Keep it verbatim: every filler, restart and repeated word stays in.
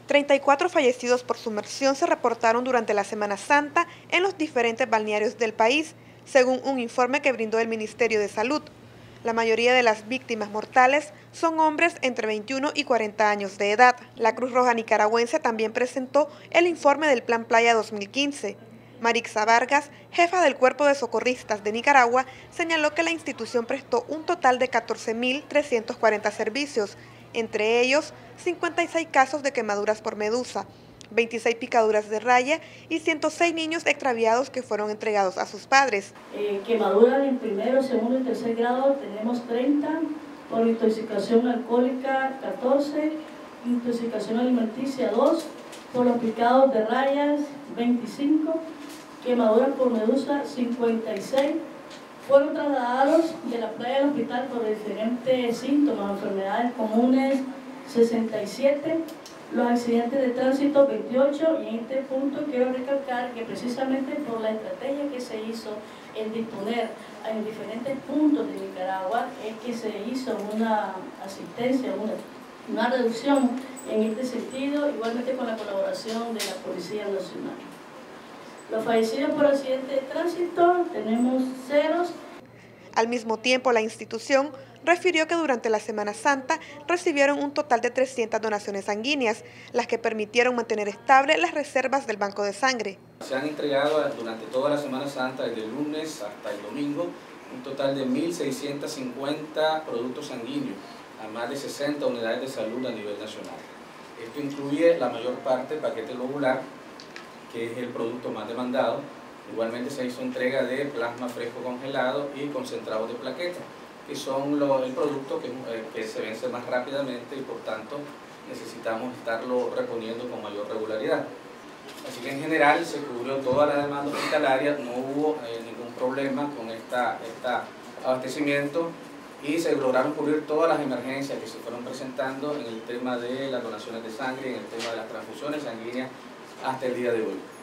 treinta y cuatro fallecidos por sumersión se reportaron durante la Semana Santa en los diferentes balnearios del país, según un informe que brindó el Ministerio de Salud. La mayoría de las víctimas mortales son hombres entre veintiuno y cuarenta años de edad. La Cruz Roja Nicaragüense también presentó el informe del Plan Playa dos mil quince. Marixa Vargas, jefa del Cuerpo de Socorristas de Nicaragua, señaló que la institución prestó un total de catorce mil trescientos cuarenta servicios, entre ellos cincuenta y seis casos de quemaduras por medusa, veintiséis picaduras de raya y ciento seis niños extraviados que fueron entregados a sus padres. Eh, quemaduras en primero, segundo y tercer grado tenemos treinta, por intoxicación alcohólica catorce, intoxicación alimenticia dos, por los picados de rayas veinticinco, quemaduras por medusa cincuenta y seis, fueron trasladados de la playa al hospital por diferentes síntomas, enfermedades comunes sesenta y siete, los accidentes de tránsito veintiocho, y en este punto quiero recalcar que precisamente por la estrategia que se hizo en disponer en diferentes puntos de Nicaragua es que se hizo una asistencia, una, una reducción en este sentido, igualmente con la colaboración de la Policía Nacional. Los fallecidos por accidentes de tránsito tenemos ceros. Al mismo tiempo, la institución refirió que durante la Semana Santa recibieron un total de trescientas donaciones sanguíneas, las que permitieron mantener estable las reservas del banco de sangre. Se han entregado durante toda la Semana Santa, desde el lunes hasta el domingo, un total de mil seiscientos cincuenta productos sanguíneos a más de sesenta unidades de salud a nivel nacional. Esto incluye la mayor parte paquete globular, que es el producto más demandado. Igualmente se hizo entrega de plasma fresco congelado y concentrados de plaquetas, que son lo, el producto que, eh, que se vence más rápidamente y por tanto necesitamos estarlo reponiendo con mayor regularidad. Así que en general se cubrió toda la demanda hospitalaria, no hubo eh, ningún problema con este esta abastecimiento y se lograron cubrir todas las emergencias que se fueron presentando en el tema de las donaciones de sangre, en el tema de las transfusiones sanguíneas hasta el día de hoy.